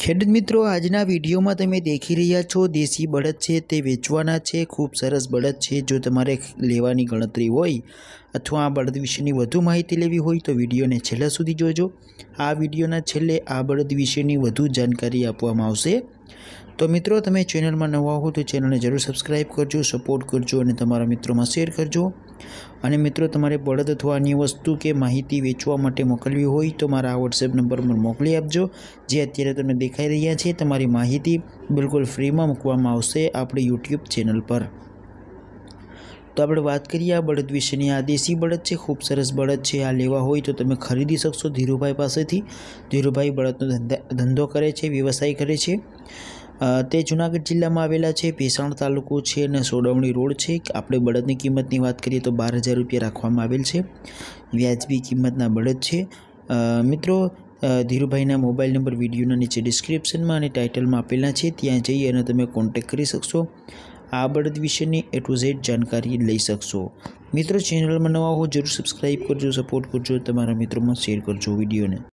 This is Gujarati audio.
ખેડૂત મિત્રો, આજના વિડીયોમાં તમે દેખી રહ્યા છો દેશી બળદ છે તે વેચવાના છે। ખૂબ સરસ બળદ છે। જો તમારે લેવાની ગણતરી હોય અથવા આ બળદ વિશેની વધુ માહિતી લેવી હોય તો વિડીયોને છેલ્લા સુધી જોજો। આ વિડીયોના છેલ્લે આ બળદ વિશેની વધુ જાણકારી આપવામાં આવશે। તો મિત્રો, તમે ચેનલમાં નવા હો તો ચેનલને જરૂર સબસ્ક્રાઈબ કરજો, સપોર્ટ કરજો અને તમારા મિત્રોમાં શેર કરજો। અને મિત્રો, તમારે બળદ અથવા અન્ય વસ્તુ કે માહિતી વેચવા માટે મોકલવી હોય તો મારા આ વોટ્સએપ નંબર પર મોકલી આપજો, જે અત્યારે તમને દેખાઈ રહ્યા છે। તમારી માહિતી બિલકુલ ફ્રીમાં મૂકવામાં આવશે આપણી યુટ્યુબ ચેનલ પર। તો આપણે વાત કરીએ આ બળદ વિશેની। આ દેશી બળદ છે, ખૂબ સરસ બળદ છે। આ લેવા હોય તો તમે ખરીદી શકશો ધીરુભાઈ પાસેથી। ધીરુભાઈ બળદનો ધંધો કરે છે, વ્યવસાય કરે છે। તે જૂનાગઢ જિલ્લામાં આવેલા છે, ભેસાણ તાલુકો છે અને સોડવણી રોડ છે। આપણે બળદની કિંમતની વાત કરીએ તો 12,000 રૂપિયા રાખવામાં આવેલ છે। વ્યાજબી કિંમતના બળદ છે। મિત્રો, ધીરુભાઈના મોબાઈલ નંબર વિડીયોના નીચે ડિસ્ક્રિપ્શનમાં અને ટાઇટલમાં આપેલા છે, ત્યાં જઈ અને તમે કોન્ટેક્ટ કરી શકશો। આ બળદ વિશેની A to Z જાણકારી લઈ શકશો। મિત્રો, ચેનલમાં નવા હો જરૂર સબસ્ક્રાઈબ કરજો, સપોર્ટ કરજો, તમારા મિત્રોમાં શેર કરજો વિડીયોને।